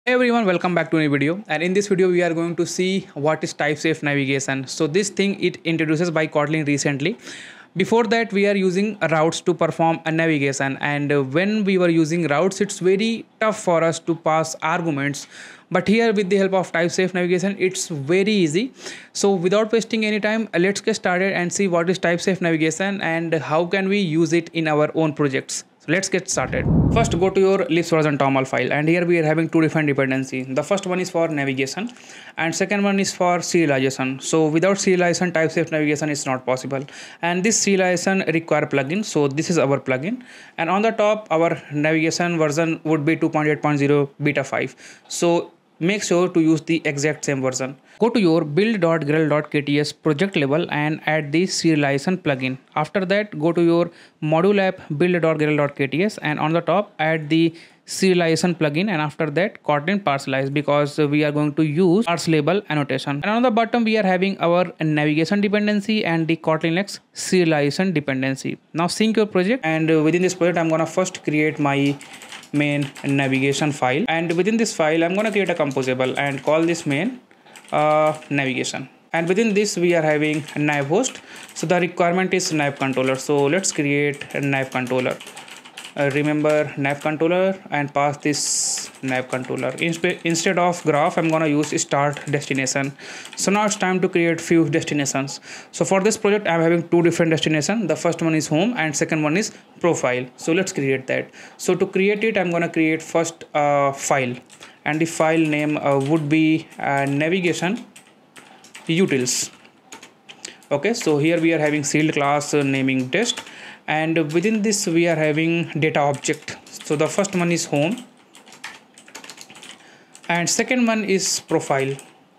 Hey everyone, welcome back to a new video. And in this video, we are going to see what is type safe navigation. So this thing it introduces by Kotlin recently. Before that, we are using routes to perform a navigation, and when we were using routes, it's very tough for us to pass arguments. But here, with the help of type safe navigation, it's very easy. So without wasting any time, let's get started and see what is type safe navigation and how can we use it in our own projects. So let's get started. First, go to your libs version toml file, and here we are having two different dependencies. The first one is for navigation, and second one is for serialization. So without serialization, type safe navigation is not possible. And this serialization require plugin. So this is our plugin, and on the top, our navigation version would be 2.8.0 beta 5. So make sure to use the exact same version. Go to your build.gradle.kts project level and add the serialization plugin. After that, go to your module app build.gradle.kts and on the top add the serialization plugin, and after that Kotlin parcelize, because we are going to use parse label annotation. And on the bottom we are having our navigation dependency and the Kotlin X serialization dependency. Now sync your project, and within this project I'm gonna first create my main navigation file, and within this file I'm going to create a composable and call this main navigation. And within this we are having a nav host, so the requirement is nav controller. So let's create a nav controller. Remember nav controller and pass this nav controller. Instead of graph I'm gonna use start destination. So now it's time to create few destinations. So for this project I'm having two different destinations. The first one is home and second one is profile. So let's create that. So to create it I'm gonna create first a file, and the file name would be navigation utils. Okay, so here we are having sealed class naming test, and within this we are having data object. So the first one is home and second one is profile.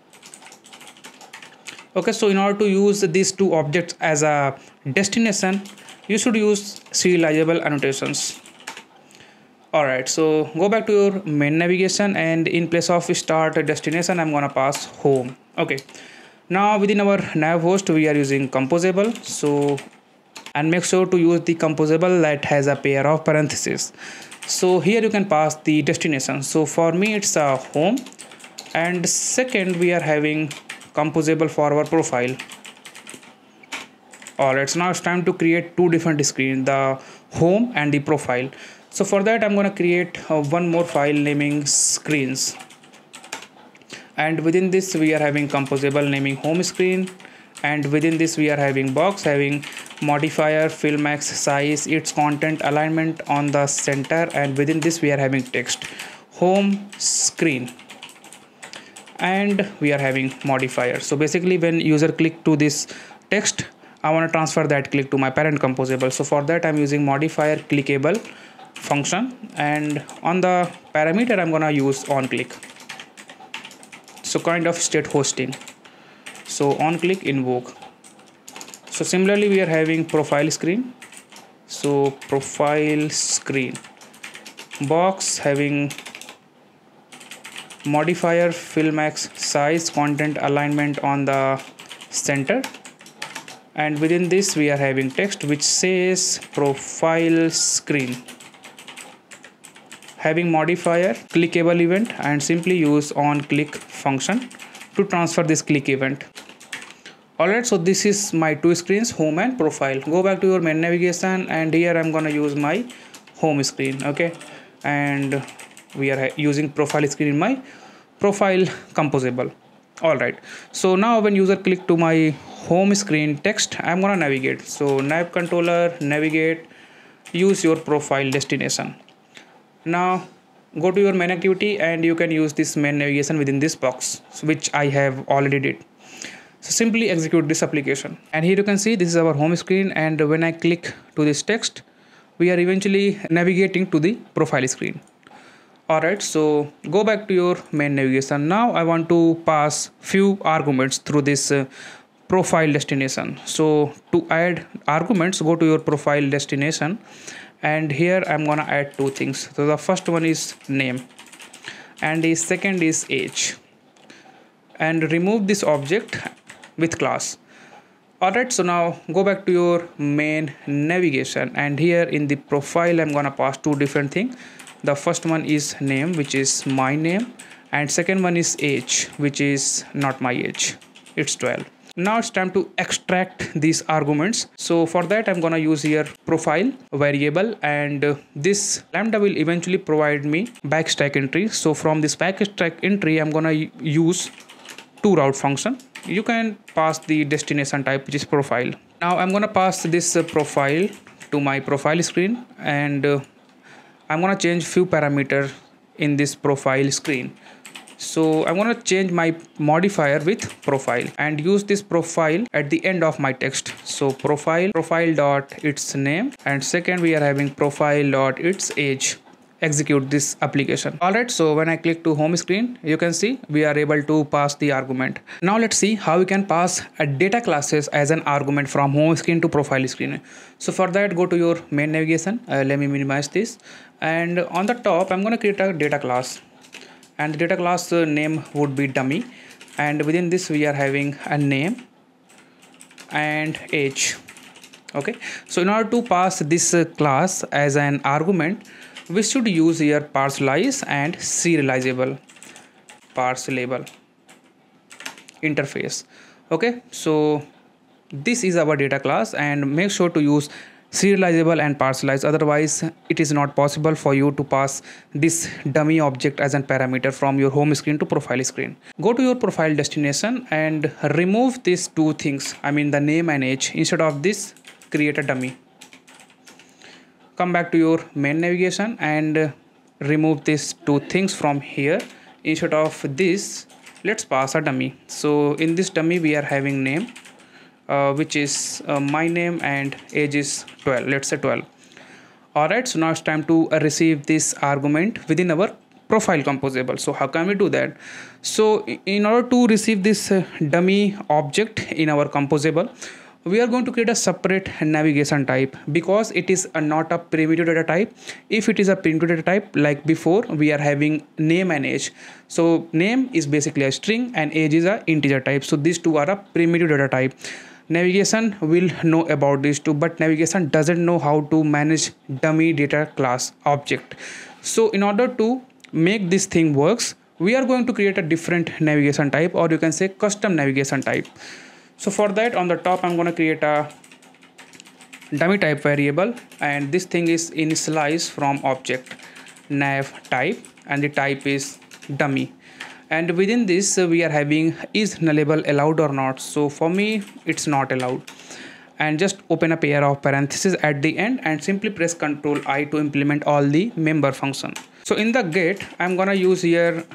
Okay, so in order to use these two objects as a destination, you should use serializable annotations. Alright, so go back to your main navigation, and in place of start destination I'm gonna pass home. Okay, now within our nav host we are using composable. So and make sure to use the composable that has a pair of parentheses. So here you can pass the destination. So for me it's a home, and second we are having composable for our profile. Alright, so now it's time to create two different screens, the home and the profile. So for that I'm going to create one more file naming screens, and within this we are having composable naming home screen, and within this we are having box having modifier fill max size, its content alignment on the center, and within this we are having text home screen, and we are having modifier. So basically when user click to this text, I want to transfer that click to my parent composable. So for that I'm using modifier clickable function, and on the parameter I'm gonna use on click. So kind of state hosting. So on click invoke. So similarly we are having profile screen. So profile screen box having modifier fill max size content alignment on the center, and within this we are having text which says profile screen having modifier clickable event, and simply use on click function to transfer this click event. Alright, so this is my two screens, home and profile. Go back to your main navigation, and here I'm gonna use my home screen. Okay, and we are using profile screen in my profile composable. Alright, so now when user click to my home screen text, I'm gonna navigate. So nav controller navigate, use your profile destination. Now go to your main activity, and you can use this main navigation within this box, which I have already did. So simply execute this application, and here you can see this is our home screen, and when I click to this text we are eventually navigating to the profile screen. Alright, so go back to your main navigation. Now I want to pass few arguments through this profile destination. So to add arguments, go to your profile destination, and here I'm gonna add two things. So the first one is name, and the second is age, and remove this object with class. Alright, so now go back to your main navigation, and here in the profile I'm gonna pass two different things. The first one is name, which is my name, and second one is age, which is not my age, it's 12. Now it's time to extract these arguments. So for that I'm gonna use here profile variable, and this lambda will eventually provide me backstack entry. So from this backstack entry I'm gonna use toRoute function. You can pass the destination type, which is profile. Now I'm gonna pass this profile to my profile screen, and I'm gonna change few parameters in this profile screen. So I'm gonna change my modifier with profile and use this profile at the end of my text. So profile dot its name, and second we are having profile dot its age. Execute this application. Alright, so when I click to home screen, you can see we are able to pass the argument. Now let's see how we can pass a data classes as an argument from home screen to profile screen. So for that, go to your main navigation. Let me minimize this, and on the top I'm gonna create a data class, and the data class name would be dummy, and within this we are having a name and age. Okay, so in order to pass this class as an argument, we should use here parcelize and serializable parcelable interface. Okay, so this is our data class, and make sure to use serializable and parcelize, otherwise it is not possible for you to pass this dummy object as a parameter from your home screen to profile screen. Go to your profile destination and remove these two things, I mean the name and age. Instead of this, create a dummy. Come back to your main navigation and remove these two things from here. Instead of this, let's pass a dummy. So in this dummy we are having name, which is my name, and age is 12, let's say 12. Alright, so now it's time to receive this argument within our profile composable. So how can we do that? So in order to receive this dummy object in our composable, we are going to create a separate navigation type, because it is not a primitive data type. If it is a primitive data type like before, we are having name and age. So name is basically a string and age is a integer type. So these two are a primitive data type. Navigation will know about these two, but navigation doesn't know how to manage dummy data class object. So in order to make this thing works, we are going to create a different navigation type, or you can say custom navigation type. So for that, on the top I'm going to create a dummy type variable, and this thing is initialized from object nav type, and the type is dummy. And within this we are having is nullable allowed or not. So for me it's not allowed, and just open a pair of parentheses at the end and simply press Ctrl I to implement all the member function. So in the get, I'm gonna use here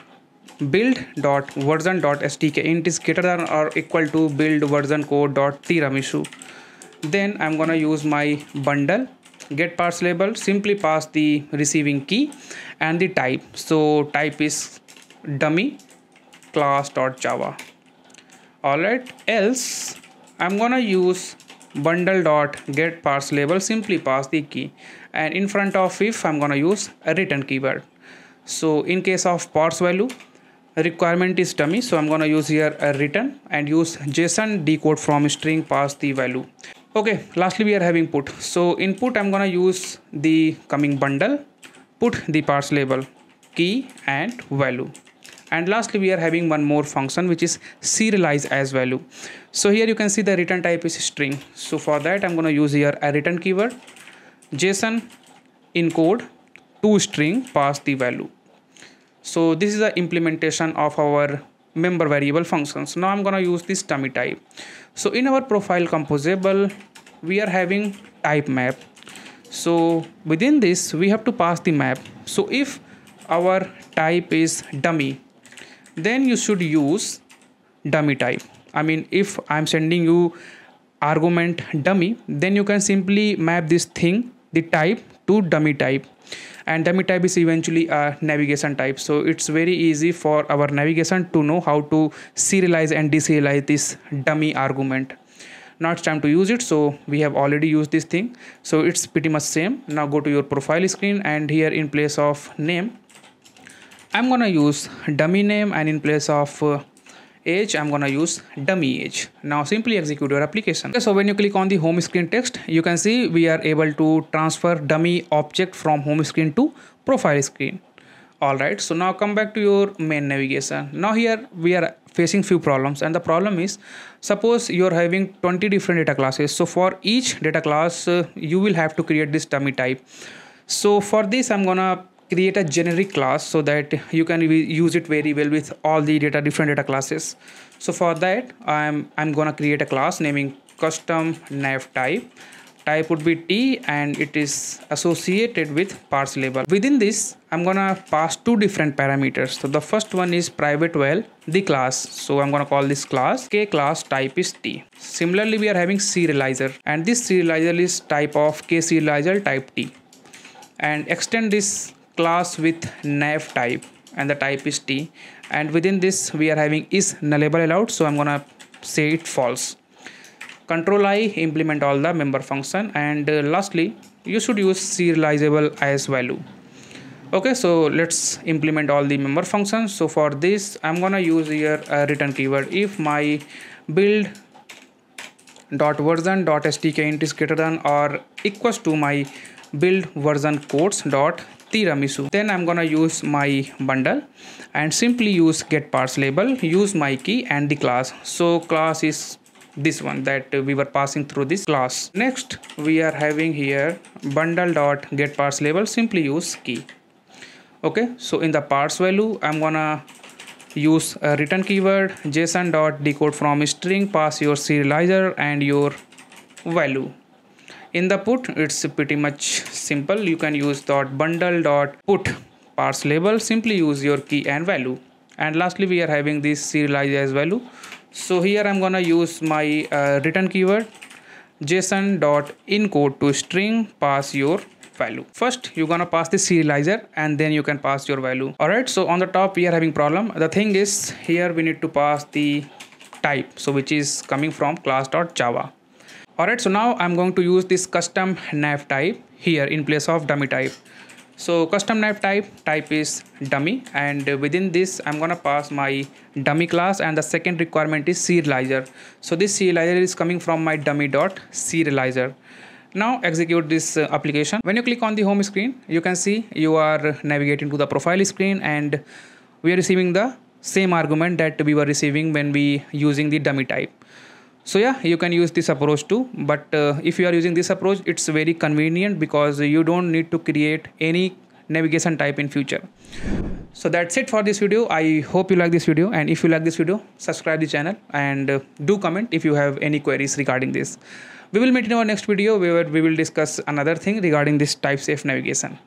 build.version.stk int is greater than or equal to build version code.tiramisu. Then I'm gonna use my bundle get parse label, simply pass the receiving key and the type. So type is dummy class.java. Alright, else I'm gonna use bundle.get parse label, simply pass the key, and in front of if I'm gonna use a return keyword. So in case of parse value, requirement is dummy, so I'm gonna use here a return and use JSON decode from string pass the value. Okay, lastly we are having put. So input I'm gonna use the coming bundle, put the parse label, key and value. And lastly we are having one more function, which is serialize as value. So here you can see the return type is string. So for that I'm gonna use here a return keyword, JSON encode to string pass the value. So this is the implementation of our member variable functions. Now I'm gonna use this dummy type. So in our profile composable we are having type map. So within this we have to pass the map. So if our type is dummy, then you should use dummy type. I mean, if I'm sending you argument dummy, then you can simply map this thing, the type, to dummy type, and dummy type is eventually a navigation type. So it's very easy for our navigation to know how to serialize and deserialize this dummy argument. Now it's time to use it. So we have already used this thing, so it's pretty much same. Now go to your profile screen, and here in place of name I'm gonna use dummy name, and in place of age I'm gonna use dummy age. Now simply execute your application. Okay, so when you click on the home screen text, you can see we are able to transfer dummy object from home screen to profile screen. All right, so now come back to your main navigation. Now here we are facing few problems, and the problem is, suppose you are having 20 different data classes. So for each data class, you will have to create this dummy type. So for this, I'm gonna create a generic class so that you can use it very well with all the different data classes. So for that, I'm gonna create a class naming custom nav type would be t, and it is associated with parse label. Within this, I'm gonna pass two different parameters. So the first one is private val the class, so I'm gonna call this class k class type is t. Similarly, we are having serializer, and this serializer is type of k serializer type t, and extend this class with nav type, and the type is t, and within this we are having is nullable allowed, so I'm gonna say it false. Control I, implement all the member function, and lastly you should use serializable as value. Okay, so let's implement all the member functions. So for this, I'm gonna use here a return keyword. If my build dot version dot stk is greater than or equals to my build version codes dot tiramisu, then I'm gonna use my bundle and simply use get parse label, use my key and the class. So class is this one that we were passing through this class. Next we are having here bundle dot get parse label, simply use key. Okay, so in the parse value, I'm gonna use a return keyword json dot decode from string, pass your serializer and your value. In the put, it's pretty much simple. You can use dot bundle dot put parse label, simply use your key and value. And lastly, we are having this serialize as value. So here I'm gonna use my return keyword json dot encode to string, pass your value. First you're gonna pass the serializer and then you can pass your value. All right, so on the top we are having problem. The thing is, here we need to pass the type, so which is coming from class.java. All right, so now I'm going to use this custom nav type here in place of dummy type. So custom nav type is dummy, and within this I'm gonna pass my dummy class, and the second requirement is serializer. So this serializer is coming from my dummy dot serializer. Now execute this application. When you click on the home screen, you can see you are navigating to the profile screen, and we are receiving the same argument that we were receiving when we using the dummy type. So yeah, you can use this approach too, but if you are using this approach, it's very convenient because you don't need to create any navigation type in future. So that's it for this video. I hope you like this video, and if you like this video, subscribe the channel and do comment if you have any queries regarding this. We will meet in our next video where we will discuss another thing regarding this type safe navigation.